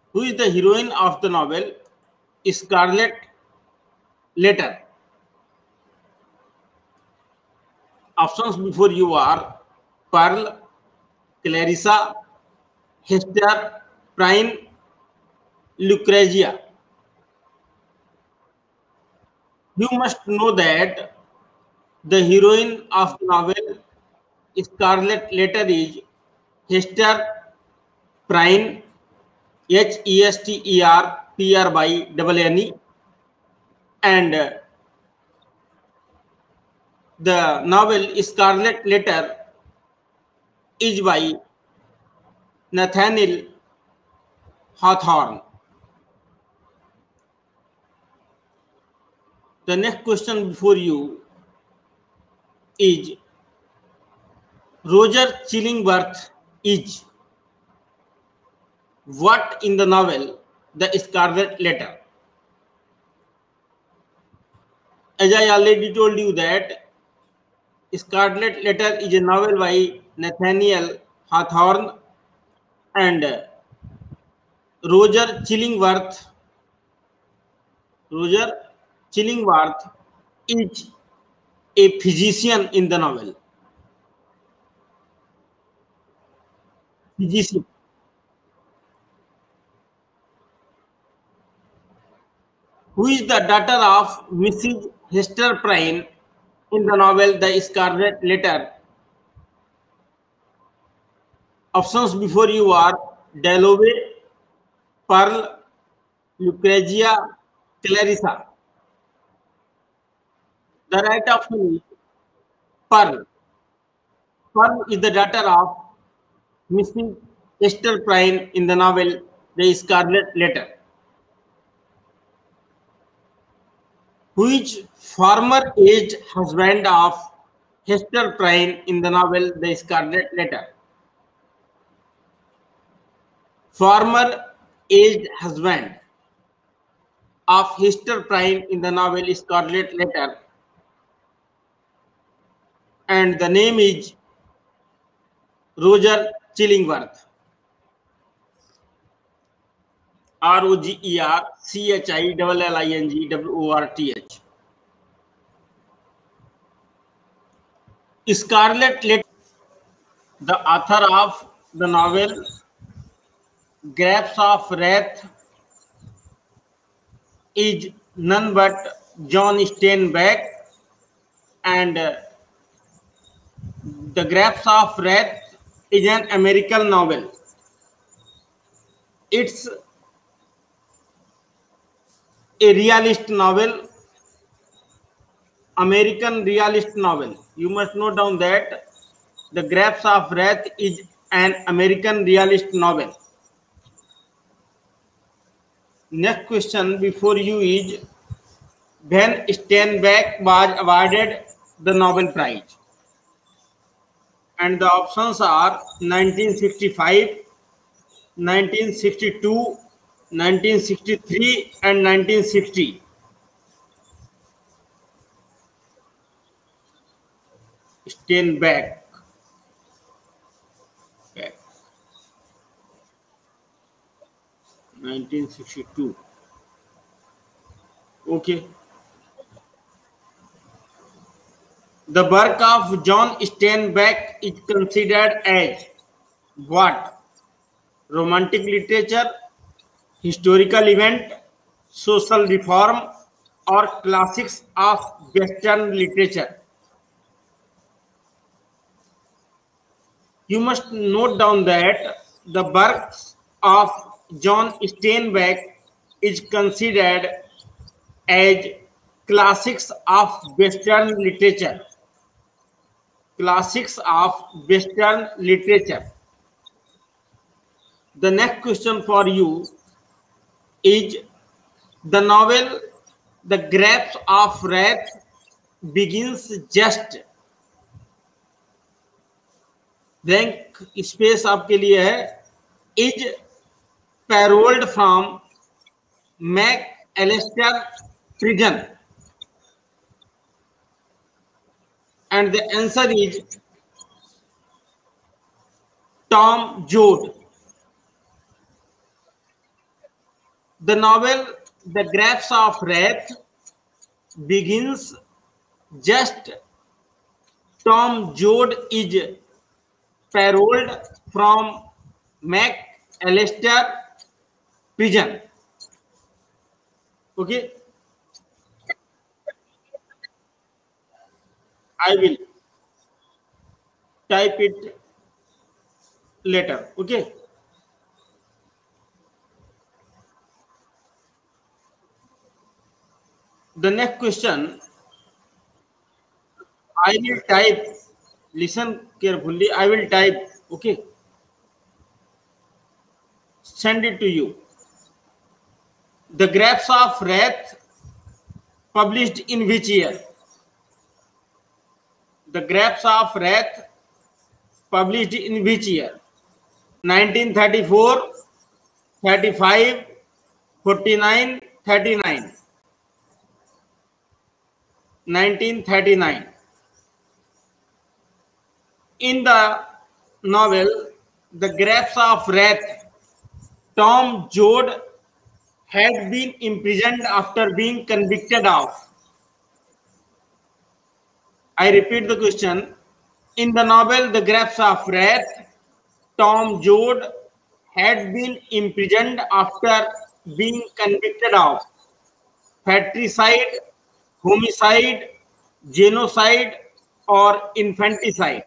Who is the heroine of the novel Scarlet Letter? Options before you are Pearl, Clarissa, Hester, Prime, Lucrezia. You must know that the heroine of the novel Scarlet Letter is Hester Prynne, Hesterprynne, and the novel Scarlet Letter is by Nathaniel Hawthorne. The next question before you is Roger Chillingworth is what in the novel The Scarlet Letter? As I already told you that Scarlet Letter is a novel by Nathaniel Hawthorne, and Roger Chillingworth Roger Chillingworth is a physician in the novel. Physician. Who is the daughter of Mrs. Hester Prynne in the novel The Scarlet Letter? Options before you are Dalloway, Pearl, Lucrezia, Clarissa. The right option is Pearl. Pearl is the daughter of Mrs. Hester Prynne in the novel The Scarlet Letter. Which former aged husband of Hester Prynne in the novel The Scarlet Letter? Former aged husband of Hester Prynne in the novel Scarlet Letter, and the name is Roger Chillingworth. Rogerchillingworth. Scarlet Letter. The author of the novel Grapes of Wrath is none but John Steinbeck, and The Grapes of Wrath is an American novel. It's a realist novel, American realist novel. You must note down that The Grapes of Wrath is an American realist novel. Next question before you is when Steinbeck was awarded the Nobel Prize? And the options are 1965, 1962, 1963, and 1960. Steinbeck. 1962. Okay. The work of John Steinbeck is considered as what? Romantic literature, historical event, social reform, or classics of Western literature. You must note down that the works of John Steinbeck is considered as classics of Western literature. Classics of Western literature. The next question for you is the novel The Grapes of Wrath begins just blank space आपके लिए है is paroled from McAlester prison and the answer is Tom Joad. The novel The Grapes of Wrath begins just Tom Joad is paroled from McAllister prison. Okay, I will type it later. Okay, the next question I will type. Listen carefully. I will type. Okay, send it to you. The Grapes of Wrath published in which year? The Grapes of Wrath published in which year? 1934, 35, 49, 39. 1939. In the novel The Grapes of Wrath, Tom Joad had been imprisoned after being convicted of. I repeat the question. In the novel The Grapes of Wrath, Tom Joad had been imprisoned after being convicted of fratricide, homicide, genocide, or infanticide.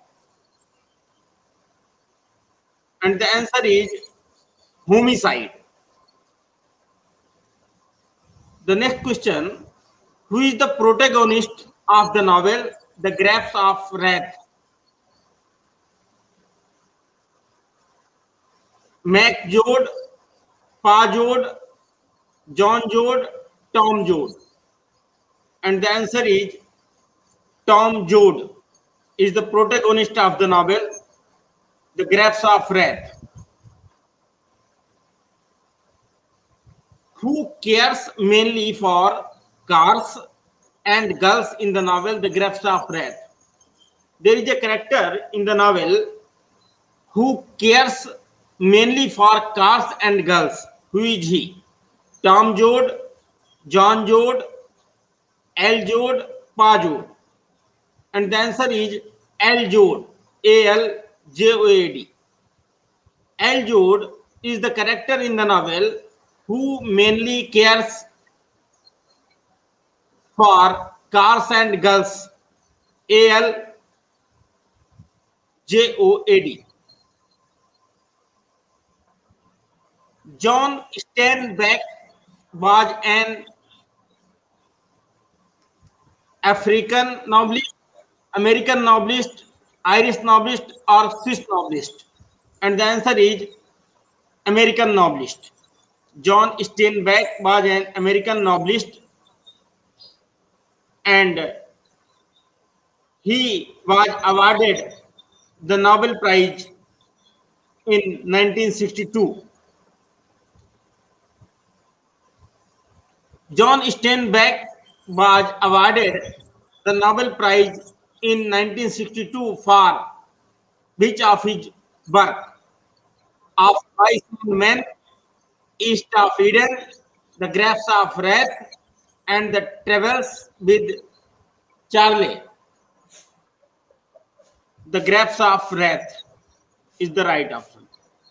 And the answer is homicide. The next question, who is the protagonist of the novel The Grapes of Wrath? Mac Joad, Pa Joad, John Joad, Tom Joad. And the answer is Tom Joad is the protagonist of the novel The Grapes of Wrath. Who cares mainly for cars and girls in the novel The Grapes of Wrath? There is a character in the novel who cares mainly for cars and girls. Who is he? Tom Joad, John Joad, Al Joad, Pa Joad. And the answer is Al Joad, Aljoad. Al Joad is the character in the novel who mainly cares for cars and girls. Aljoad. John Steinbeck was an African novelist, American novelist, Irish novelist, or Swiss novelist. And the answer is American novelist. John Steinbeck was an American novelist and he was awarded the Nobel Prize in 1962. John Steinbeck was awarded the Nobel Prize in 1962 for which of his work? Of Mice and Men, East of Eden, The Grapes of Wrath, and The Travels with Charlie. The Grapes of Wrath is the right option.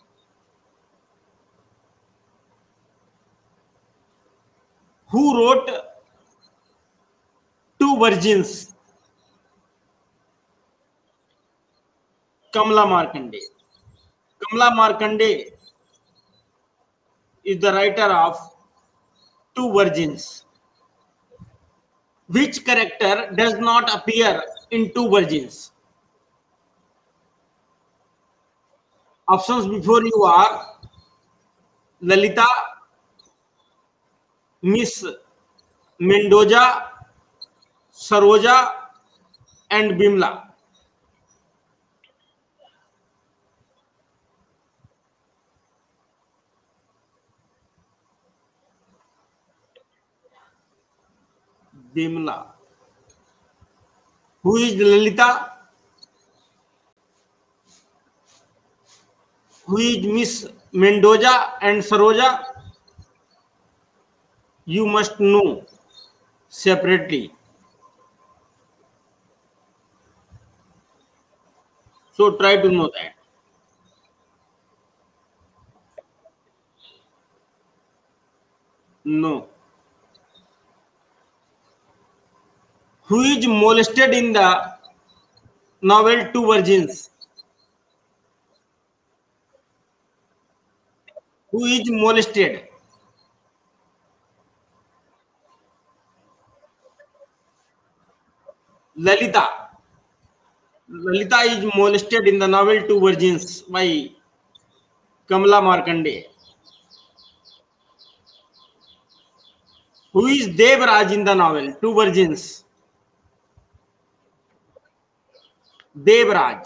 Who wrote Two Virgins? Kamala Markande. Kamala Markande is the writer of Two Virgins. Which character does not appear in Two Virgins? Options before you are Lalita, Miss Mendoza, Saroja, and Bimla. Bimla. Who is Lalita? Who is Miss Mendoza and Saroja? You must know separately. So try to know that. No. Who is molested in the novel Two Virgins? Who is molested? Lalita. Lalita is molested in the novel Two Virgins by Kamala Markande. Who is Devraj in the novel Two Virgins? Devraj.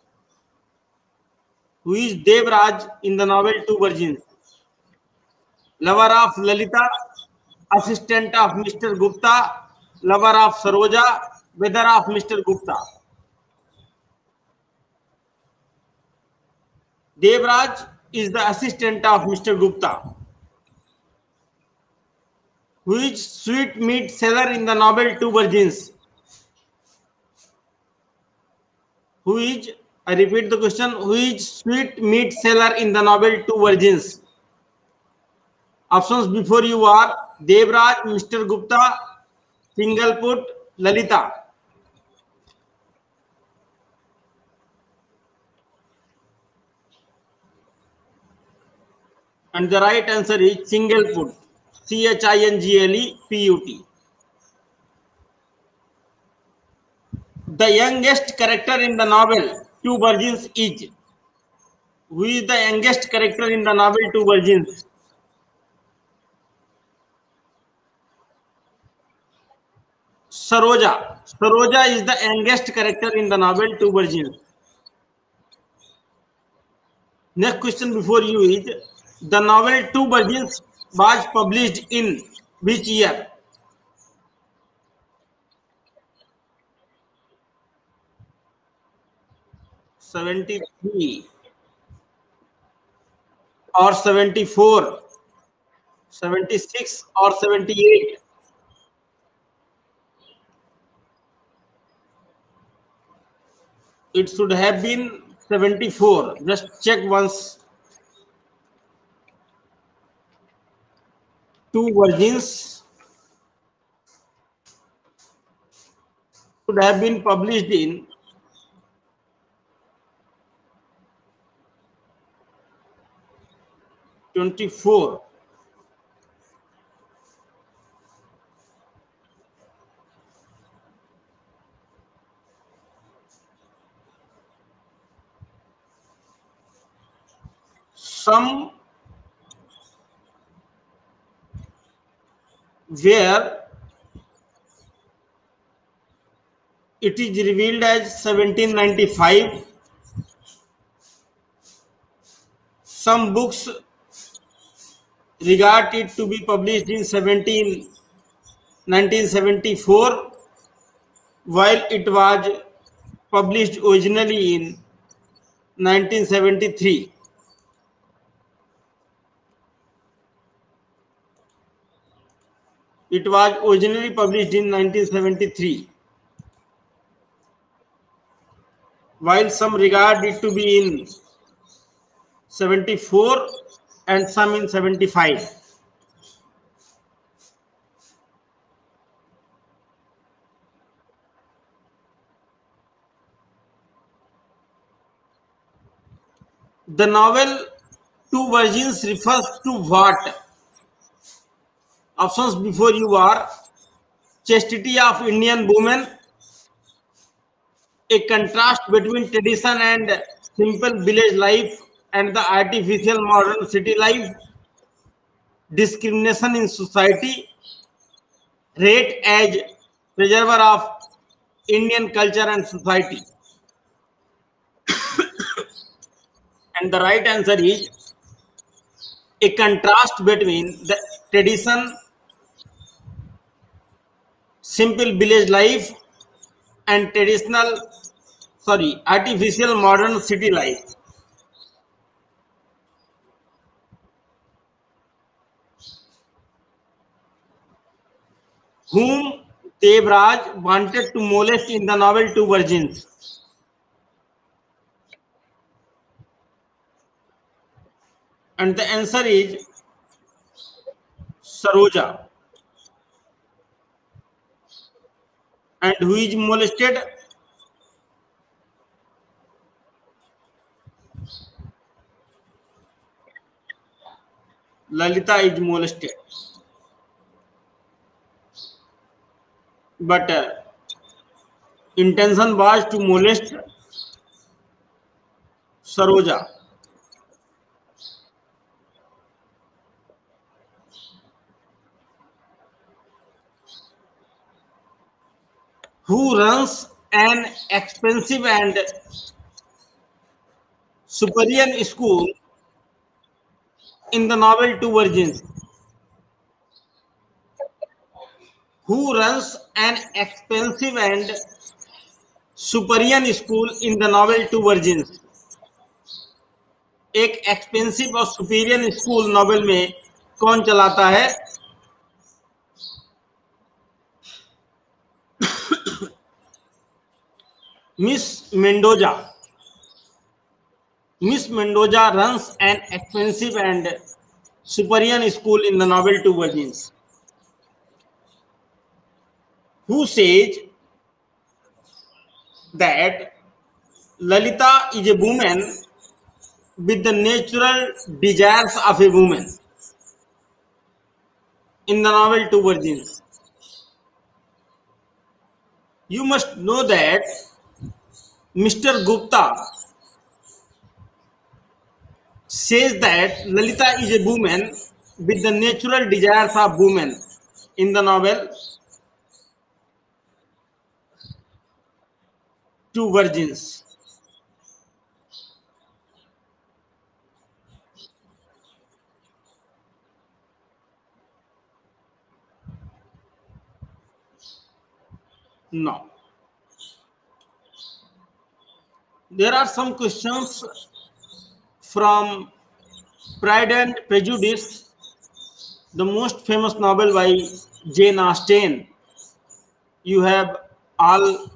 Who is Devraj in the novel Two Virgins? Lover of Lalita, assistant of Mr. Gupta, lover of Saroja, brother of Mr. Gupta. Devraj is the assistant of Mr. Gupta. Who is sweet meat seller in the novel Two Virgins? Who is, I repeat the question, who is sweet meat seller in the novel Two Virgins? Options before you are Devraj, Mr. Gupta, Singleput, Lalita. And the right answer is Singleput. Chingleput. The youngest character in the novel Two Virgins is. Who is the youngest character in the novel Two Virgins? Saroja. Saroja is the youngest character in the novel Two Virgins. Next question before you is the novel Two Virgins was published in which year? 73 or 74, 76 or 78? It should have been 74. Just check once. Two Virgins should have been published in 24. Some where it is revealed as 1795. Some books regard it to be published in 1974, while it was published originally in 1973. It was originally published in 1973, while some regard it to be in 74 and some in 75. The novel Two Virgins refers to what? Options before you are chastity of Indian women, a contrast between tradition and simple village life and the artificial modern city life, discrimination in society, rate as preserver of Indian culture and society. And the right answer is a contrast between the tradition, simple village life, and artificial modern city life. whom Devraj wanted to molest in the novel Two Virgins? And the answer is Saroja. And who is molested? Lalita is molested. But intention was to molest Saroja. Who runs an expensive and superior school in the novel Two Virgins? Who runs an expensive and superior school in the novel Two Virgins? एक expensive और superior school novel में कौन चलाता है? Miss Mendoza. Miss Mendoza runs an expensive and superior school in the novel Two Virgins. Who says that Lalita is a woman with the natural desires of a woman in the novel Two Virgins? You must know that Mr. Gupta says that Lalita is a woman with the natural desires of women in the novel Two Virgins. No. There are some questions from Pride and Prejudice, the most famous novel by Jane Austen. You have all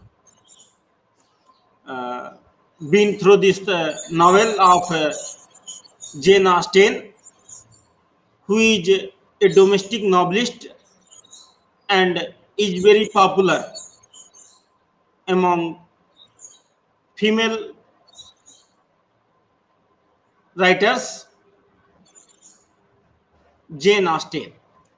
been through this novel of Jane Austen, who is a domestic novelist and is very popular among female writers. Jane Austen.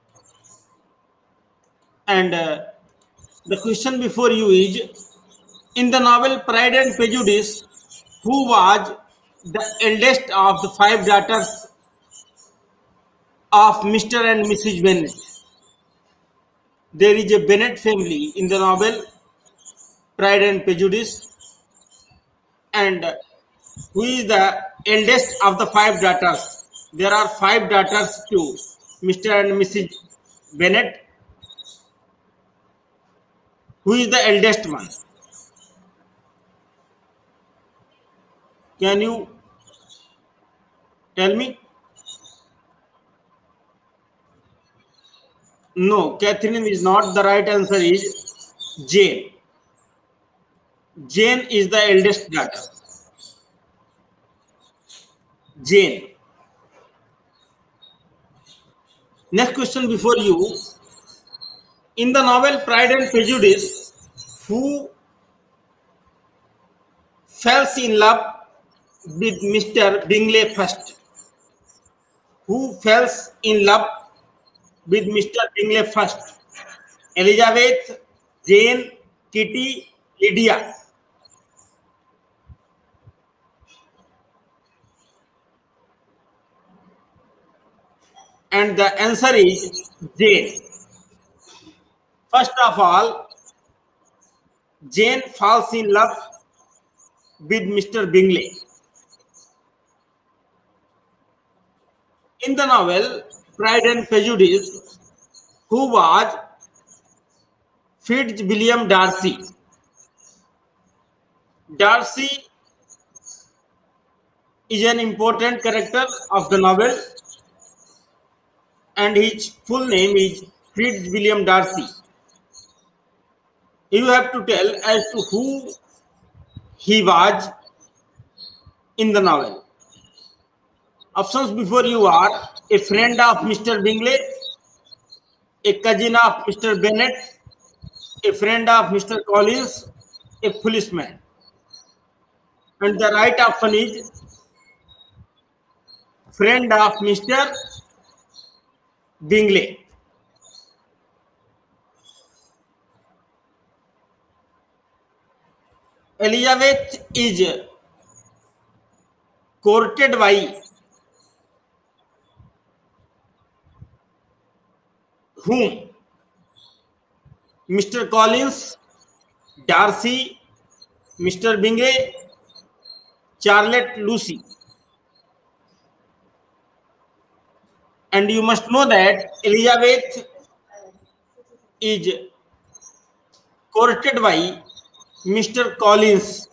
And the question before you is, in the novel Pride and Prejudice, who was the eldest of the five daughters of Mr. and Mrs. Bennet? There is a Bennet family in the novel Pride and Prejudice, and who is the eldest of the five daughters? There are five daughters to Mr. and Mrs. Bennet. Who is the eldest one? Can you tell me? No, Catherine is not. The right answer is Jane. Jane is the eldest daughter. Jane. Next question before you. In the novel Pride and Prejudice, who falls in love with Mr. Bingley first? Who falls in love with Mr. Bingley first? Elizabeth, Jane, Kitty, Lydia. And the answer is Jane. First of all, Jane falls in love with Mr. Bingley. In the novel Pride and Prejudice, who was Fitzwilliam Darcy? Darcy is an important character of the novel, and his full name is Fitzwilliam Darcy. You have to tell as to who he was in the novel. Options before you are a friend of Mr. Bingley, a cousin of Mr. Bennet, a friend of Mr. Collins, a policeman. And the right option is friend of Mr. Bingley. Elizabeth is courted by whom? Mr. Collins, Darcy, Mr. Bingley, Charlotte Lucy. And you must know that Elizabeth is courted by Mr. Collins.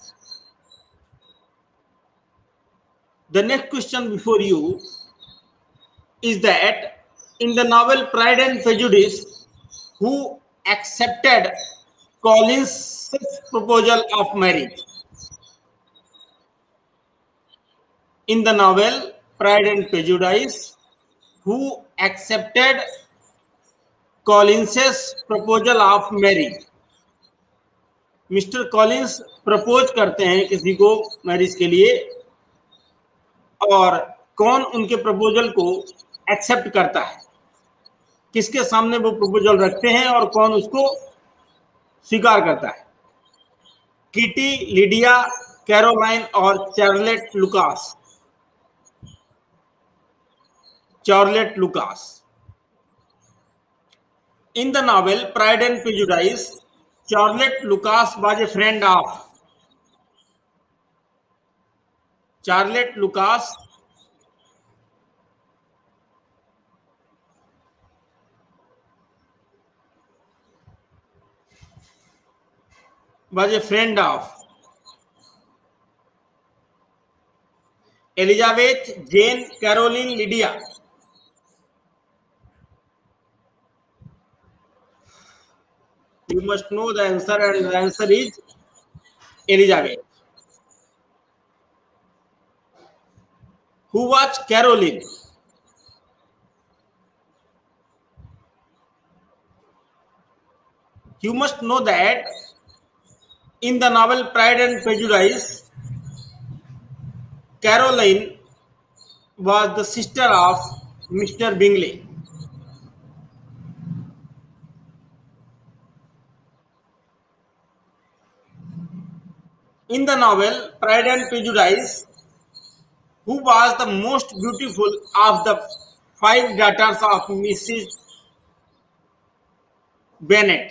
The next question before you is that in the novel Pride and Prejudice, who accepted Collins' proposal of marriage? In the novel Pride and Prejudice, who accepted Collins' proposal of marriage? Mister Collins propose करते हैं किसी को marriage के लिए, और कौन उनके proposal को एक्सेप्ट करता है, किसके सामने वो प्रपोजल रखते हैं और कौन उसको स्वीकार करता है? किटी, लिडिया, कैरोलाइन और Charlotte Lucas? Charlotte Lucas. In the novel Pride and Prejudice, Charlotte Lucas was a friend of Charlotte Lucas was a friend of Elizabeth, Jane, Caroline, Lydia. You must know the answer, and the answer is Elizabeth. Who was Caroline? You must know that in the novel Pride and Prejudice, Caroline was the sister of Mr. Bingley. In the novel Pride and Prejudice, who was the most beautiful of the 5 daughters of Mrs. Bennet?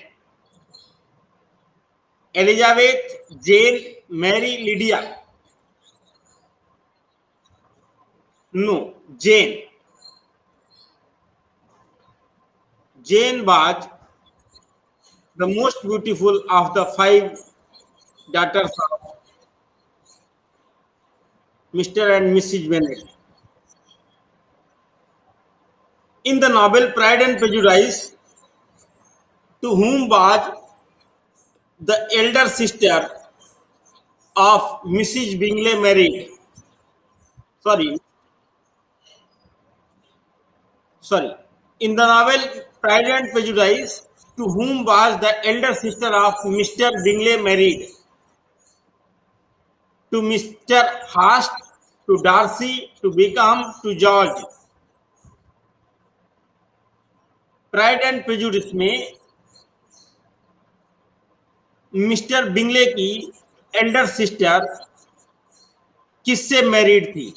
Elizabeth, Jane, Mary, Lydia? No, Jane. Jane was the most beautiful of the 5 daughters of Mr. and Mrs. Bennet. In the novel Pride and Prejudice, to whom was the elder sister of Mrs. Bingley married? Sorry. In the novel Pride and Prejudice, to whom was the elder sister of Mr. Bingley married? To Mr. Hurst, to Darcy, to Wickham, to George? Pride and Prejudice में mister Bingley की elder sister किससे married थी?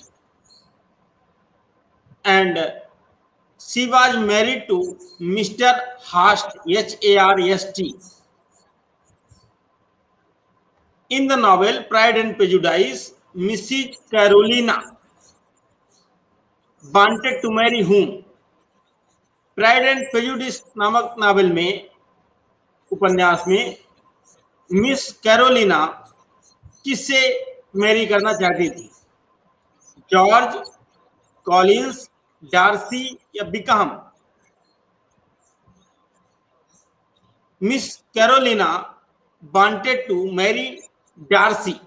And she was married to mister Hurst, HARST. In the novel Pride and Prejudice, Mrs. Carolina wanted to marry whom? Pride and Prejudice नामक novel में, उपन्यास में, miss Carolina किससे Mary करना चाहती थी? जॉर्ज, कॉलिंस, डार्सी या Wickham? Miss Carolina wanted to marry Darcy.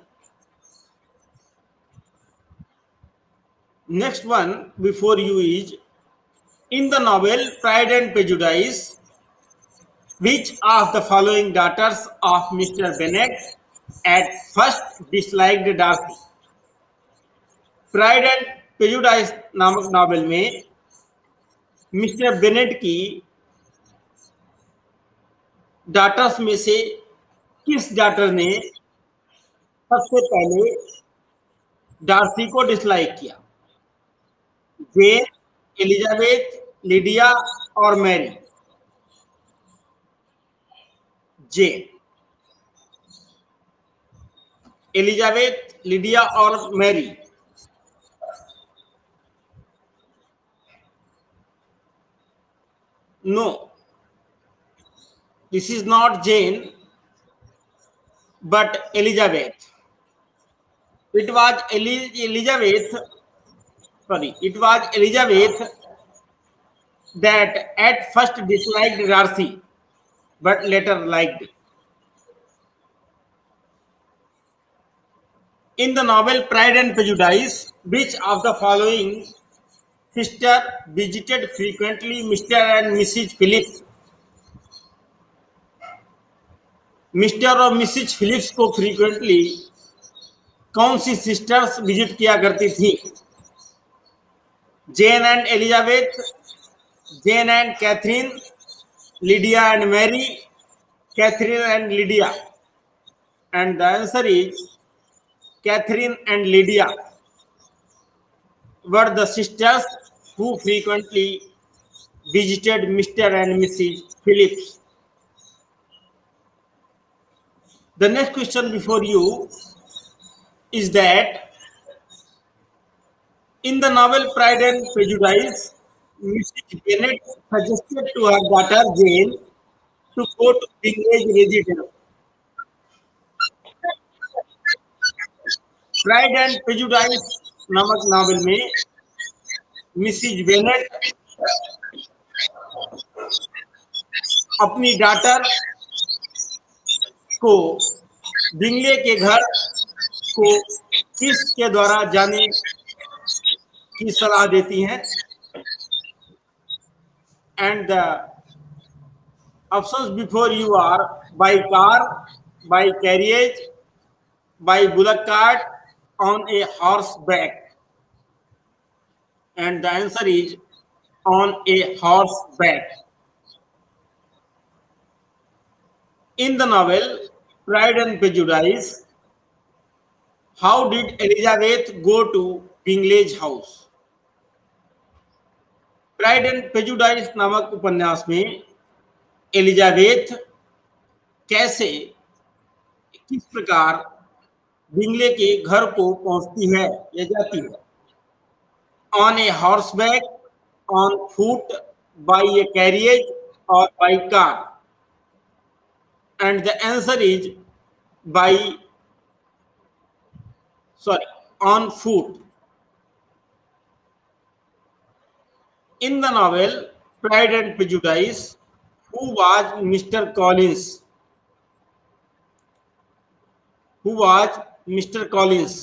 Next one before you is, in the novel Pride and Prejudice, which of the following daughters of Mr. Bennet at first disliked Darcy? Pride and prejudice नामक novel में mister Bennet की daughters में से किस daughter ने सबसे पहले Darcy को डिसलाइक किया? जेन, एलिजाबेथ, लिडिया और मैरी? जेन, एलिजाबेथ, लिडिया और Mary? No, this is not Jane, but Elizabeth. It was Elizabeth. Sorry, it was Elizabeth that at first disliked Darcy, but later liked. In the novel Pride and Prejudice, which of the following sister visited frequently Mr. and Mrs. Phillips? Mister और Mrs Philips को frequently कौन सी sisters visit किया करती थी? Jane and Elizabeth, Jane and Catherine, Lydia and Mary, Catherine and Lydia? And the answer is Catherine and Lydia were the sisters who frequently visited Mr. and Mrs. Phillips. The next question before you is that in the novel Pride and Prejudice, Mrs. Bennet suggested to her daughter Jane to go to Bingley's residence. Pride and Prejudice नामक novel में Mrs Bennet अपनी daughter को Bingley के घर को किसके द्वारा जाने की सलाह देती हैं? And the options before you are by car, by carriage, by bullock cart, on a horseback, and the answer is on a horseback. In the novel Pride and Prejudice, how did Elizabeth go to Bingley's house? Pride and Prejudice नामक उपन्यास में Elizabeth कैसे, किस प्रकार Bingley के घर को पहुंचती है या जाती है? On a horseback, on foot, by a carriage और by car? And the answer is by on foot. In the novel Pride and Prejudice, who was mister Collins? Who was Mr. Collins?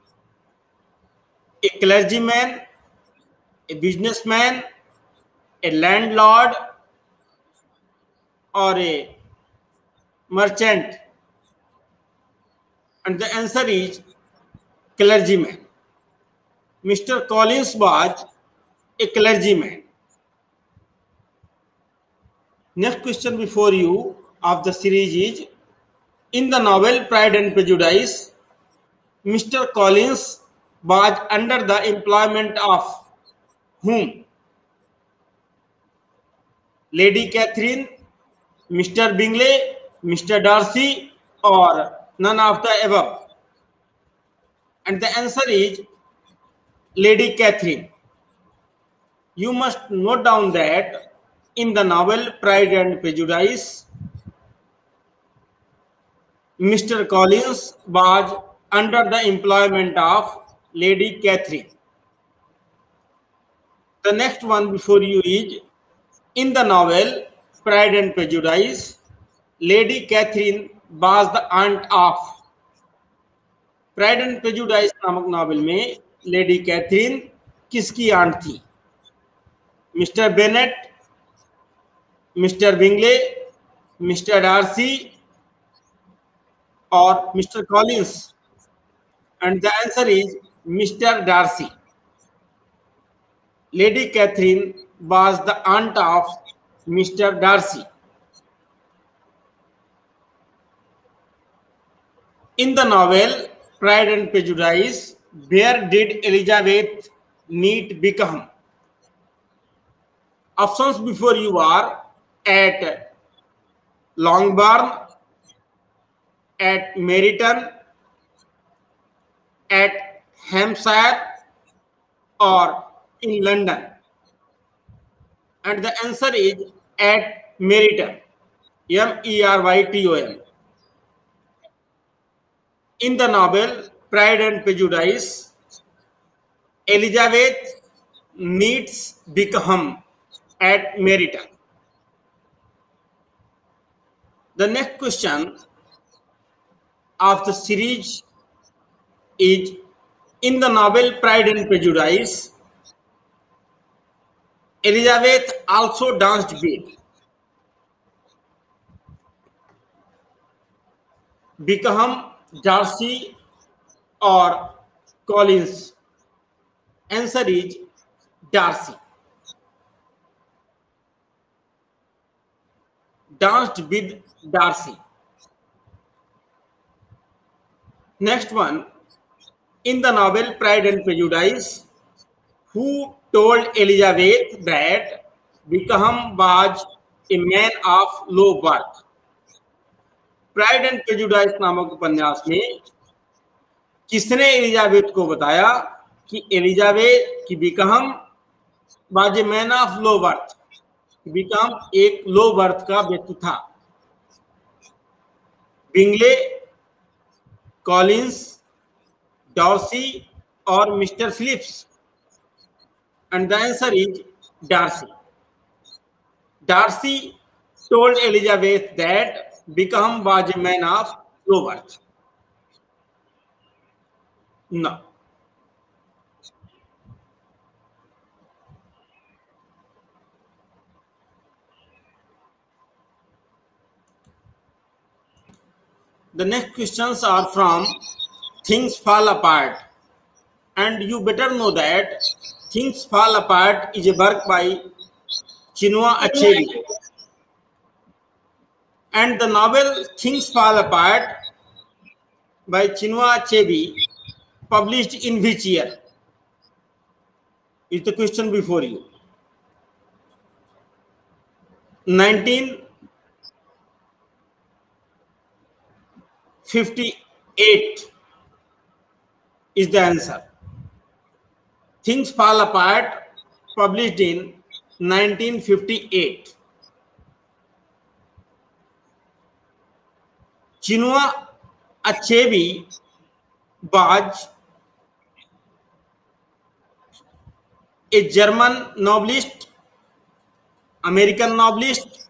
A clergyman, a businessman, a landlord, or a merchant? And the answer is clergyman. Mr. Collins was a clergyman. Next question before you of the series is, in the novel Pride and Prejudice, Mr. Collins was under the employment of whom? Lady Catherine, Mr. Bingley, Mr. Darcy, or none of the above? And the answer is Lady Catherine. You must note down that in the novel Pride and Prejudice, Mr. Collins was under the employment of Lady Catherine. The next one before you is, in the novel Pride and Prejudice, Lady Catherine was the aunt of. Pride and prejudice नामक novel में lady Catherine किसकी aunt थी? Mister Bennet, mister Bingley, mister Darcy और mister Collins? And the answer is mister Darcy. Lady Catherine was the aunt of Mr. Darcy. In the novel Pride and Prejudice, where did Elizabeth Neat become? Options before you are: at Longbourn, at Meryton, at Hampshire, or in London. And the answer is at Meryton. Meryton. In the novel Pride and Prejudice, Elizabeth Neats become at Meryton. The next question of the series is: in the novel Pride and Prejudice, Elizabeth also danced with Beckham, Darcy or Collins? Answer is Darcy. Danced with Darcy. Next one. In the novel Pride and Prejudice, who told Elizabeth that Beckham was a man of low birth? Pride and prejudice नामक उपन्यास में किसने Elizabeth को बताया कि Elizabeth की Wickham was a man of low birth? Wickham एक low birth का व्यक्ति था. बिंगले, कॉलिंस, डॉर्सी और mister Phillips? And the answer is Darcy. Darcy told Elizabeth that Beckham was a man of low birth. No. The next questions are from Things Fall Apart. And you better know that Things Fall Apart is a work by Chinua Achebe. And the novel Things Fall Apart by Chinua Achebe published in which year? Is the question before you. 1958 is the answer. Things Fall Apart published in 1958. Chinua Achebe was a German novelist, American novelist,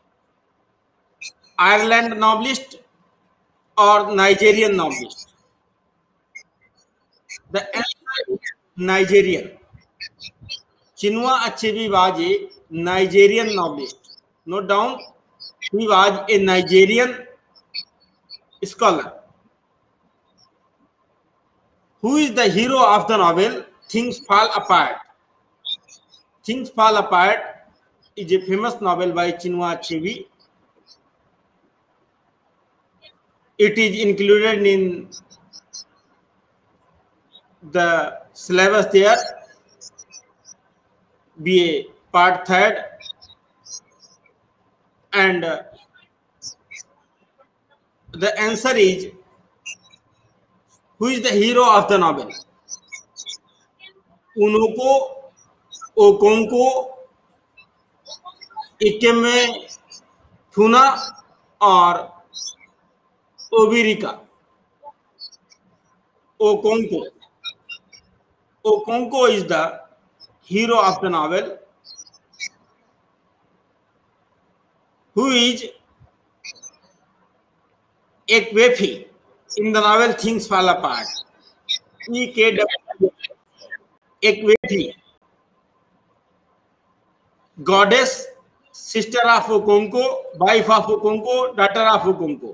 Ireland novelist, or Nigerian novelist? The answer is Nigerian. Chinua Achebe was a Nigerian novelist. Note down, he was a Nigerian scholar. Who is the hero of the novel Things Fall Apart? Things Fall Apart is a famous novel by Chinua Achebe. It is included in the syllabus there, BA part 3rd, and the answer is: who is the hero of the novel? Unoko, Okonko, Ikeme Funa or Obirika? Okonko. Okonko is the hero of the novel, who is Ekwefi. In the novel, things fall apart. EKW. Ekwefi. Goddess, sister of Okonko, wife of Okonko, daughter of Okonko.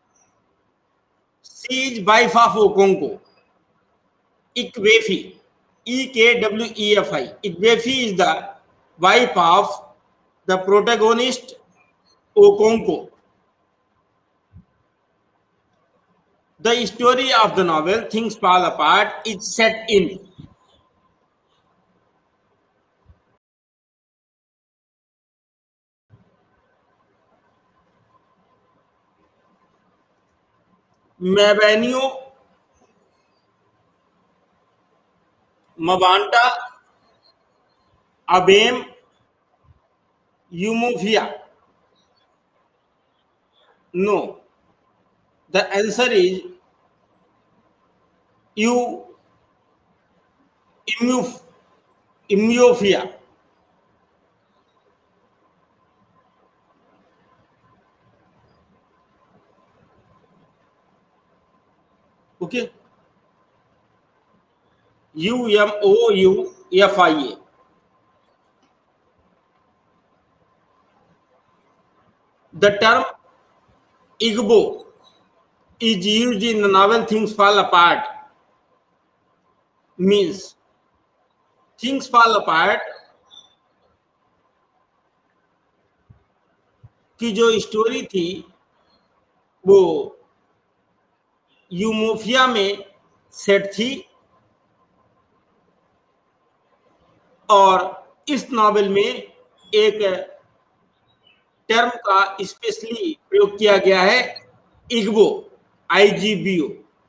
She is wife of Okonko. Ikwefi. Ekwefi. Ikwefi is the wife of the protagonist Okonko. The story of the novel Things Fall Apart is set in Mabanio, Mavanta, Abem, Umofia. No. The answer is U Immuofia. Okay. Umoufia. The term Igbo is used in the novel Things Fall Apart. Means things fall apart की जो story थी वो Umuofia में set थी और इस novel में एक टर्म का स्पेशली प्रयोग किया गया है इग्बो IGBO।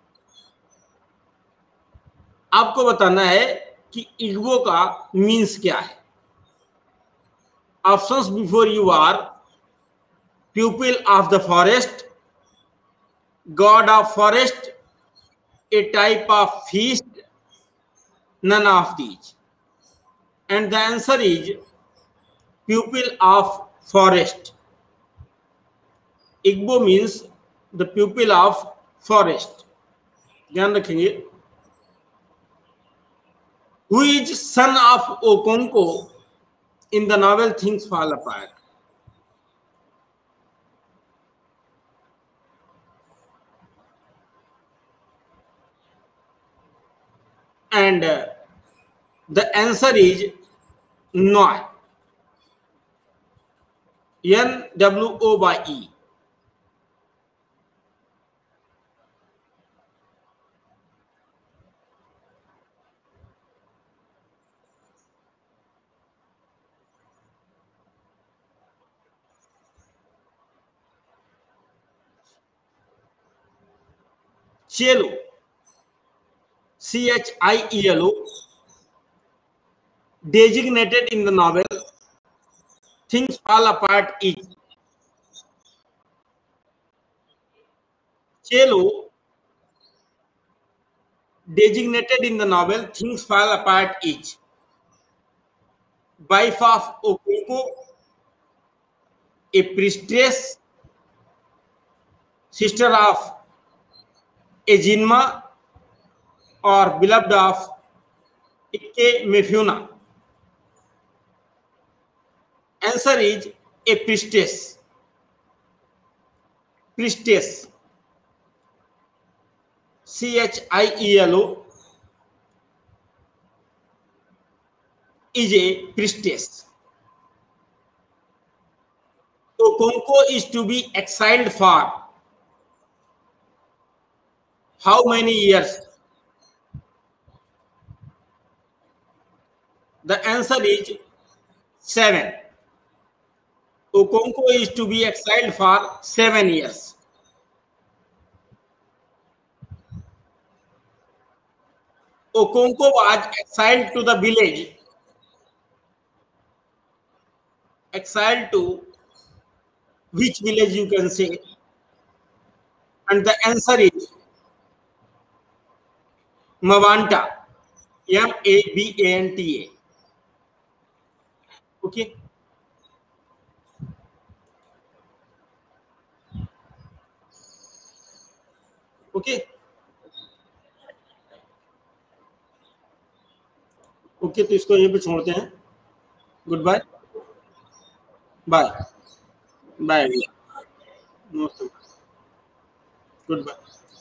आपको बताना है कि इग्बो का मीन्स क्या है। Options before you are pupil of the forest, god of forest, a type of feast, none of these. And the answer is pupil of forest. Igbo means the pupil of forest. ध्यान रखेंगे। Who is son of Okonko in the novel Things Fall Apart? And the answer is Noi. NWOYE. Chelo. CHIELO. Designated in the novel Things Fall Apart is Chelo. Designated in the novel Things Fall Apart is wife of Okonko, a priestess, sister of Ejinma, or beloved of Ike Mefuna. Answer is a priestess. Priestess. CHIELO is a priestess. Okonko is to be exiled for how many years? The answer is 7. Okonko is to be exiled for 7 years. Okonko was exiled to the village. Exiled to which village you can say? And the answer is Mavanta. Mabanta. Okay. Okay okay, तो इसको यहीं पे छोड़ते हैं। Good bye. Bye bye. Good bye.